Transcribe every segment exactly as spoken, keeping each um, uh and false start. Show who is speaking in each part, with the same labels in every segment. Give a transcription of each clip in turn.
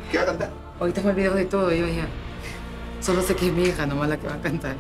Speaker 1: ¿Qué va a cantar?
Speaker 2: Ahorita me olvido de todo, yo ya. Solo sé que es mi hija nomás la que va a cantar.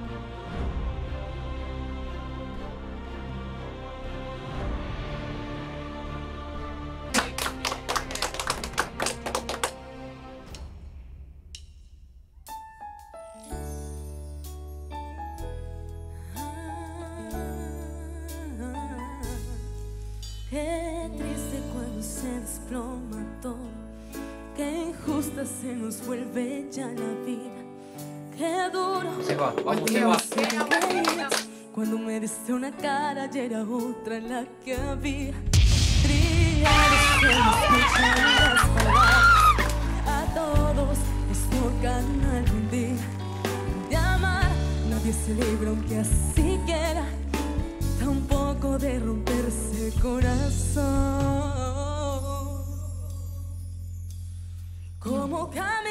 Speaker 3: Qué triste cuando se desploma todo, qué injusta se nos vuelve ya la vida. Qué duro
Speaker 4: Se va, vamos, se va.
Speaker 3: Cuando me diste una cara y era otra la que había. Trillados se nos escuchan las palabras. A todos les toca algún día de amar. Nadie se libra aunque así quiera, tampoco de romperse el corazón. Como